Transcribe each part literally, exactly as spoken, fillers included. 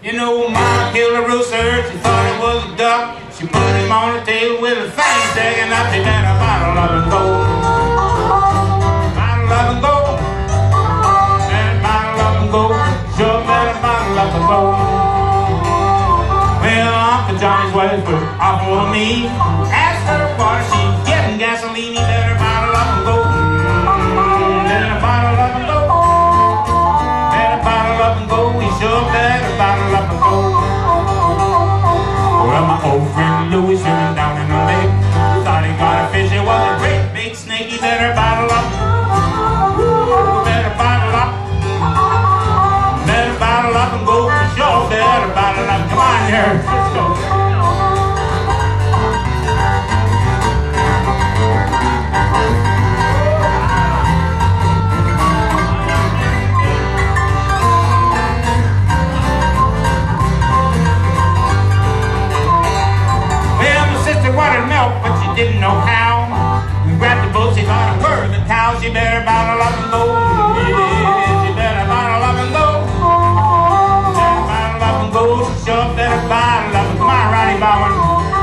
You know, Mama killed a rooster, she thought it was a duck. She put him on the table with a fang sticking up. She better bottle up and go. Bottle up and go. Better bottle up and go. Sure better bottle up and go. Well, Uncle Johnny's wife was off on me. Asked her what she's getting gasoline. He better bottle up and go. Better bottle up and go. Better bottle up and go. He sure better bottle up and go. Well, my old friend Louis swimming down in the lake. Thought he got a fish, it was a great big snake. He better bottle up. Better bottle up. Better bottle up and go. He sure better bottle up. Come on here, let's go. Wanted milk, but she didn't know how. We grabbed the boat, she thought it were the cow. She better bottle up and go. Yeah, she better bottle up and go. Better bottle up and go. She sure better bottle up and come on, Ron Baumann.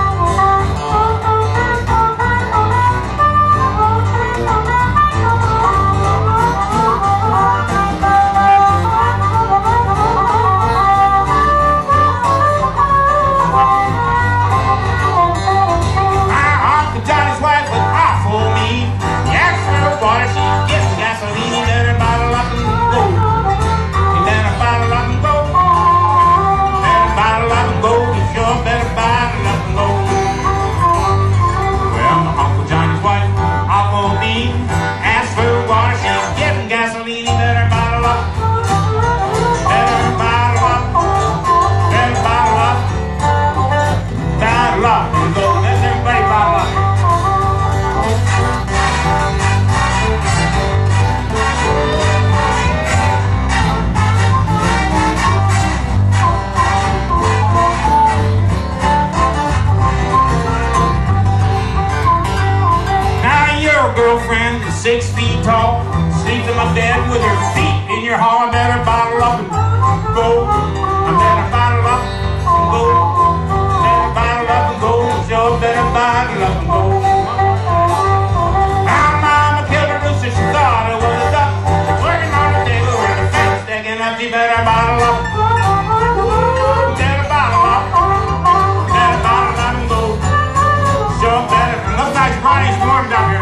Girlfriend is six feet tall, sleeps in my bed with her feet in your hall. I better bottle up and go. I better bottle up and go. Better bottle up and go. Sure better bottle up and go. Our mama killed a rooster, she thought it was a duck. Working on the table with her face sticking up. She better bottle up. Better bottle up. Better bottle up and go. Sure better. It looks like Ronnie's warmed up here.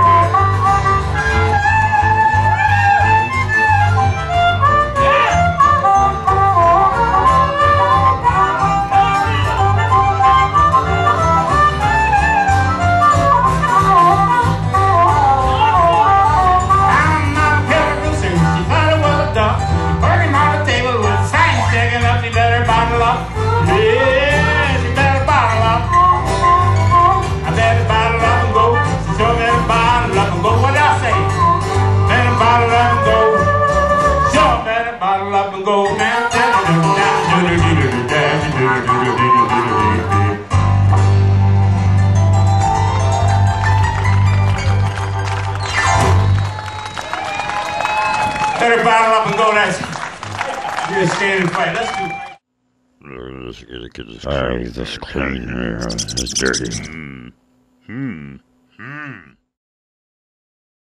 Better bottle up and go. That's you're standing fight. Let's do. Let's get it. Get this clean. This clean. It's dirty. Hmm. Hmm.